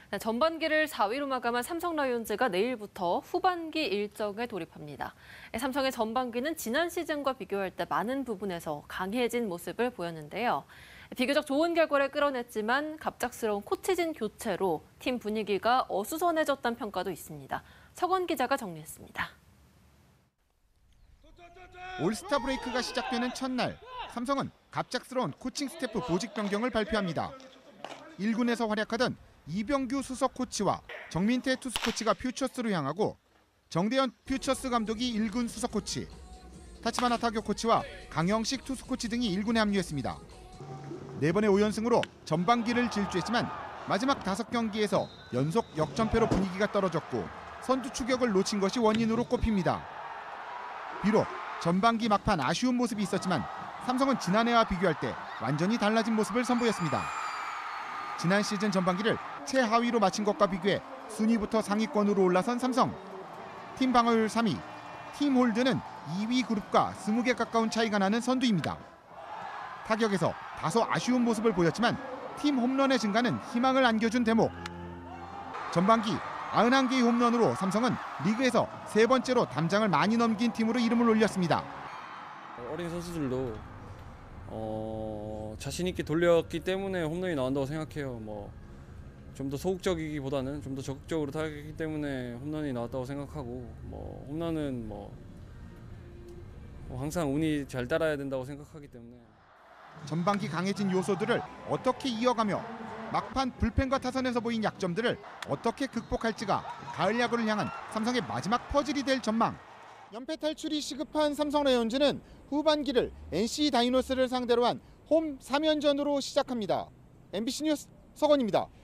네, 전반기를 4위로 마감한 삼성 라이온즈가 내일부터 후반기 일정에 돌입합니다. 삼성의 전반기는 지난 시즌과 비교할 때 많은 부분에서 강해진 모습을 보였는데요. 비교적 좋은 결과를 끌어냈지만 갑작스러운 코치진 교체로 팀 분위기가 어수선해졌다는 평가도 있습니다. 서건 기자가 정리했습니다. 올스타 브레이크가 시작되는 첫날, 삼성은 갑작스러운 코칭 스태프 보직 변경을 발표합니다. 1군에서 활약하던 이병규 수석 코치와 정민태 투수 코치가 퓨처스로 향하고 정대현 퓨처스 감독이 1군 수석 코치, 타치바나 타격 코치와 강영식 투수 코치 등이 1군에 합류했습니다. 4번의 5연승으로 전반기를 질주했지만 마지막 5경기에서 연속 역전패로 분위기가 떨어졌고 선두 추격을 놓친 것이 원인으로 꼽힙니다. 비록 전반기 막판 아쉬운 모습이 있었지만 삼성은 지난해와 비교할 때 완전히 달라진 모습을 선보였습니다. 지난 시즌 전반기를 최하위로 마친 것과 비교해 순위부터 상위권으로 올라선 삼성. 팀 방어율 3위, 팀 홀드는 2위 그룹과 20개 가까운 차이가 나는 선두입니다. 타격에서 다소 아쉬운 모습을 보였지만 팀 홈런의 증가는 희망을 안겨준 대목. 전반기 91개의 홈런으로 삼성은 리그에서 3번째로 담장을 많이 넘긴 팀으로 이름을 올렸습니다. 어린 선수들도 자신 있게 돌렸기 때문에 홈런이 나온다고 생각해요. 좀 더 소극적이기보다는 좀 더 적극적으로 타격했기 때문에 홈런이 나왔다고 생각하고 홈런은 항상 운이 잘 따라야 된다고 생각하기 때문에. 전반기 강해진 요소들을 어떻게 이어가며 막판 불펜과 타선에서 보인 약점들을 어떻게 극복할지가 가을 야구를 향한 삼성의 마지막 퍼즐이 될 전망. 연패 탈출이 시급한 삼성 라이온즈는 후반기를 NC 다이노스를 상대로 한 홈 3연전으로 시작합니다. MBC 뉴스 서건입니다.